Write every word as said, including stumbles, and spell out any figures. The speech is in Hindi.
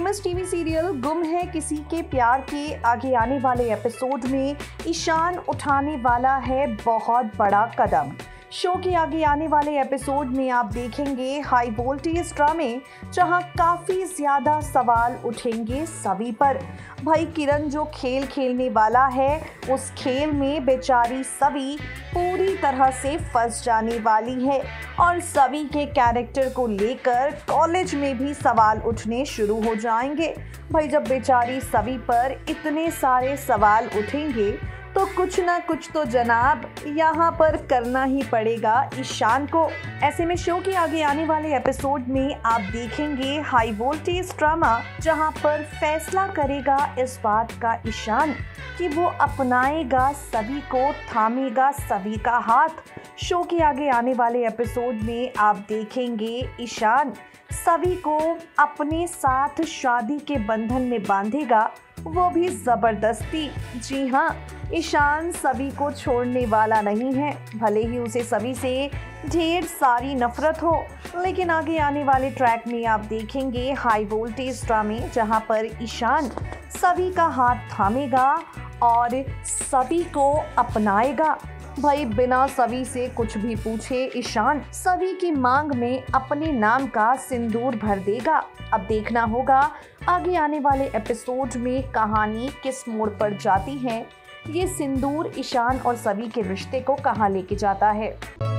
फेमस टीवी सीरियल गुम है किसी के प्यार के आगे आने वाले एपिसोड में ईशान उठाने वाला है बहुत बड़ा कदम। शो के आगे आने वाले एपिसोड में आप देखेंगे हाई वोल्टेज ड्रामे, जहां काफ़ी ज़्यादा सवाल उठेंगे सभी पर। भाई किरण जो खेल खेलने वाला है, उस खेल में बेचारी सभी पूरी तरह से फंस जाने वाली है और सभी के कैरेक्टर को लेकर कॉलेज में भी सवाल उठने शुरू हो जाएंगे। भाई जब बेचारी सभी पर इतने सारे सवाल उठेंगे तो कुछ ना कुछ तो जनाब यहाँ पर करना ही पड़ेगा ईशान को। ऐसे में शो के आगे आने वाले एपिसोड में आप देखेंगे हाई वोल्टेज ड्रामा, जहाँ पर फैसला करेगा इस बात का ईशान कि वो अपनाएगा सभी को, थामेगा सभी का हाथ। शो के आगे आने वाले एपिसोड में आप देखेंगे ईशान सभी को अपने साथ शादी के बंधन में बांधेगा, वो भी ज़बरदस्ती। जी हाँ, ईशान सभी को छोड़ने वाला नहीं है। भले ही उसे सभी से ढेर सारी नफरत हो, लेकिन आगे आने वाले ट्रैक में आप देखेंगे हाई वोल्टेज ड्रामे, जहां पर ईशान सभी का हाथ थामेगा और सभी को अपनाएगा। भाई बिना सभी से कुछ भी पूछे ईशान सभी की मांग में अपने नाम का सिंदूर भर देगा। अब देखना होगा आगे आने वाले एपिसोड में कहानी किस मोड़ पर जाती है, ये सिंदूर ईशान और सभी के रिश्ते को कहाँ लेके जाता है।